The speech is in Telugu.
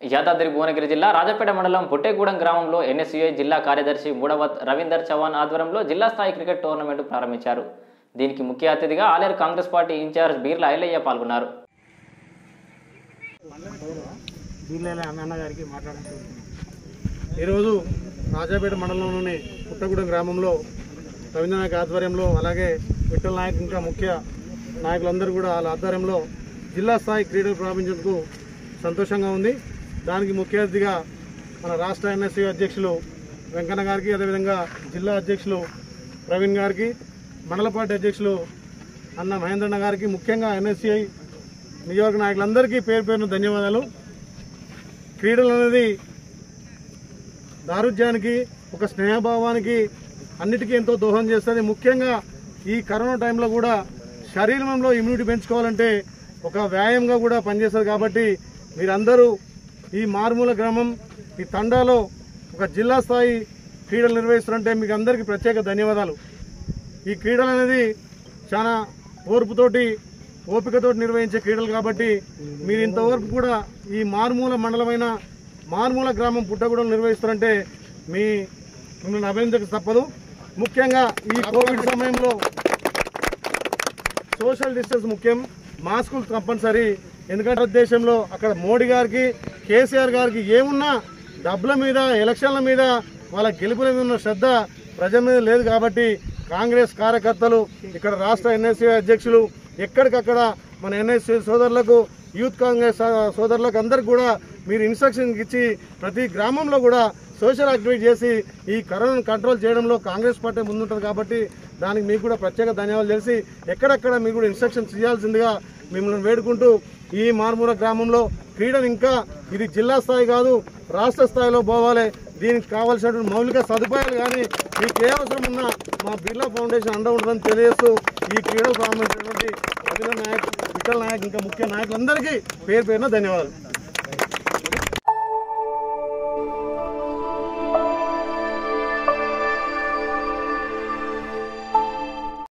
యాదాద్రి భువనగిరి జిల్లా రాజపేట మండలం పుట్టేగూడెం గ్రామంలో ఎన్ఎస్యుఐ జిల్లా కార్యదర్శి మూడవత్ రవీందర్ చవాన్ ఆధ్వర్యంలో జిల్లా స్థాయి క్రికెట్ టోర్నమెంట్ ప్రారంభించారు. దీనికి ముఖ్య అతిథిగా Aler Congress party in-charge Beerla Ailaiah పాల్గొన్నారు. ఈరోజు రాజాపేట మండలంలోని పుట్టగూడెం గ్రామంలో రవీంద్ర నాయక్ ఆధ్వర్యంలో అలాగే విఠల్ నాయక్ ఇంకా ముఖ్య నాయకులందరూ కూడా వాళ్ళ ఆధ్వర్యంలో జిల్లా స్థాయి క్రీడలు ప్రారంభించేందుకు సంతోషంగా ఉంది. దానికి ముఖ్య అతిథిగా మన రాష్ట్ర ఎన్ఎస్యూ అధ్యక్షులు వెంకన్న గారికి, అదేవిధంగా జిల్లా అధ్యక్షులు ప్రవీణ్ గారికి, మండల పార్టీ అధ్యక్షులు అన్న మహేంద్రన్న గారికి, ముఖ్యంగా ఎన్ఎస్యూఐ నియోజక నాయకులందరికీ పేరు పేరున ధన్యవాదాలు. క్రీడలు అనేది దారుఢ్యానికి, ఒక స్నేహభావానికి అన్నిటికీ ఎంతో దోహదం చేస్తుంది. ముఖ్యంగా ఈ కరోనా టైంలో కూడా శరీరంలో ఇమ్యూనిటీ పెంచుకోవాలంటే ఒక వ్యాయామంగా కూడా పనిచేస్తుంది. కాబట్టి మీరందరూ ఈ మారుమూల గ్రామం ఈ తండాలో ఒక జిల్లా స్థాయి క్రీడలు నిర్వహిస్తారంటే మీకు అందరికీ ప్రత్యేక ధన్యవాదాలు. ఈ క్రీడలు అనేది చాలా ఓర్పుతోటి ఓపికతోటి నిర్వహించే క్రీడలు కాబట్టి మీరు ఇంతవరకు కూడా ఈ మారుమూల మండలమైన మారుమూల గ్రామం పుట్టగూడెం నిర్వహిస్తారంటే మిమ్మల్ని అభినందించక తప్పదు. ముఖ్యంగా ఈ కోవిడ్ సమయంలో సోషల్ డిస్టెన్స్ ముఖ్యం, మాస్కులు తప్పనిసరి. ఎందుకంటే దేశంలో అక్కడ మోడీ గారికి, కేసీఆర్ గారికి ఏమున్నా డబ్బుల మీద, ఎలక్షన్ల మీద, వాళ్ళ గెలుపుల మీద ఉన్న శ్రద్ధ ప్రజల మీద లేదు. కాబట్టి కాంగ్రెస్ కార్యకర్తలు, ఇక్కడ రాష్ట్ర ఎన్ఎస్యూ అధ్యక్షులు ఎక్కడికక్కడ మన ఎన్ఎస్యూ సోదరులకు, యూత్ కాంగ్రెస్ సోదరులకు అందరికి కూడా మీరు ఇన్స్ట్రక్షన్ ఇచ్చి ప్రతి గ్రామంలో కూడా సోషల్ యాక్టివిటీ చేసి ఈ కరోనాను కంట్రోల్ చేయడంలో కాంగ్రెస్ పార్టీ ముందుంటుంది. కాబట్టి దానికి మీకు కూడా ప్రత్యేక ధన్యవాదాలు తెలిసి ఎక్కడెక్కడ మీరు కూడా ఇన్స్ట్రక్షన్స్ ఇవ్వాల్సిందిగా మిమ్మల్ని వేడుకుంటూ ఈ మారుమూల గ్రామంలో క్రీడలు ఇంకా ఇది జిల్లా స్థాయి కాదు రాష్ట్ర స్థాయిలో పోవాలి. దీనికి కావాల్సినటువంటి మౌలిక సదుపాయాలు కానీ మీకు ఏ అవసరం ఉన్నా మా బిర్లా ఫౌండేషన్ అండ ఉంటుందని తెలియజేస్తూ ఈ క్రీడలు ప్రారంభించినటువంటి రవీంద్ర నాయక్, విఠల్ నాయక్ ఇంకా ముఖ్య నాయకులందరికీ పేరు పేరున ధన్యవాదాలు.